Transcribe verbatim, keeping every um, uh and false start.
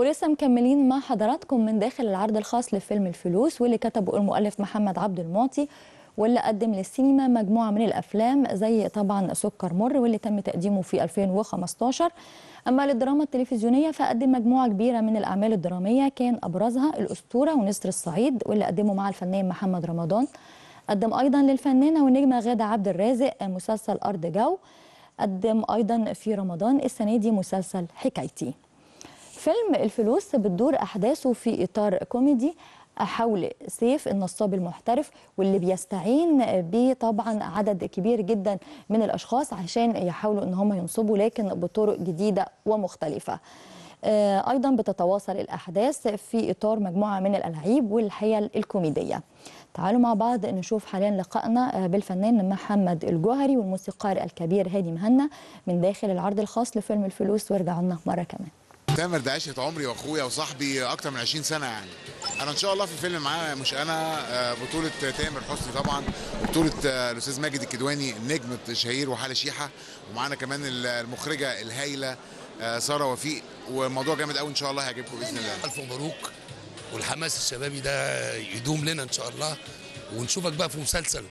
ولسه مكملين مع حضراتكم من داخل العرض الخاص لفيلم الفلوس، واللي كتبه المؤلف محمد عبد المعطي، واللي قدم للسينما مجموعة من الأفلام زي طبعا سكر مر واللي تم تقديمه في ألفين وخمستاشر. أما للدراما التلفزيونية فقدم مجموعة كبيرة من الأعمال الدرامية كان أبرزها الأسطورة ونسر الصعيد واللي قدمه مع الفنان محمد رمضان. قدم أيضا للفنانة والنجمة غادة عبد الرازق مسلسل أرض جو. قدم أيضا في رمضان السنة دي مسلسل حكايتي. فيلم الفلوس بتدور أحداثه في إطار كوميدي حول سيف النصاب المحترف، واللي بيستعين به طبعا عدد كبير جدا من الأشخاص عشان يحاولوا ان هم ينصبوا، لكن بطرق جديدة ومختلفة. أيضا بتتواصل الأحداث في إطار مجموعة من الألعاب والحيل الكوميدية. تعالوا مع بعض نشوف حاليا لقائنا بالفنان محمد الجوهري والموسيقار الكبير هادي مهنا من داخل العرض الخاص لفيلم الفلوس، وارجعوا لنا مرة كمان. تامر ده عشرة عمري واخويا وصاحبي اكتر من عشرين سنه يعني. انا ان شاء الله في الفيلم معاه مش انا، بطوله تامر حسني طبعا، وبطوله الاستاذ ماجد الكدواني النجم الشهير وحاله شيحه، ومعانا كمان المخرجه الهايله ساره وفيق، والموضوع جامد قوي ان شاء الله هيعجبكم باذن الله. الف مبروك، والحماس الشبابي ده يدوم لنا ان شاء الله، ونشوفك بقى في مسلسل.